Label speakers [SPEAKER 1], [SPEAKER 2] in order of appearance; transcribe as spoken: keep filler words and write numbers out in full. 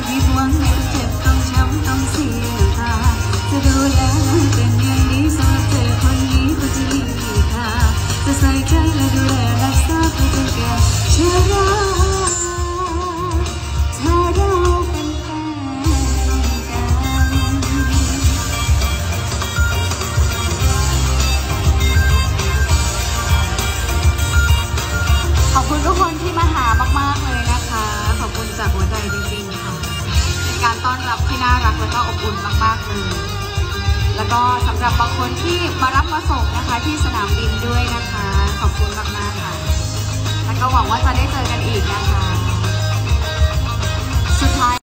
[SPEAKER 1] ผิดหวังต้องเจ็บต้องช้ำต้องเสียน้ำตาจะดูแลเป็นอย่างดีสำหรับเธอคนนี้ก็จะมีค่าจะใส่ใจและดูแลรักษาเพื่อจนแก่ชราถ้าเราเป็นแฟนกันขอบคุณทุกคนที่มาหามากๆเลยนะคะขอบคุณจากหัวใจจริงๆค่ะเป็นการต้อนรับที่น่ารักและก็อบอุ่นมากๆเลยแล้วก็สำหรับบางคนที่มารับมาส่งนะคะที่สนามบินด้วยนะคะขอบคุณมากๆค่ะแล้วก็หวังว่าจะได้เจอกันอีกนะคะสุดท้าย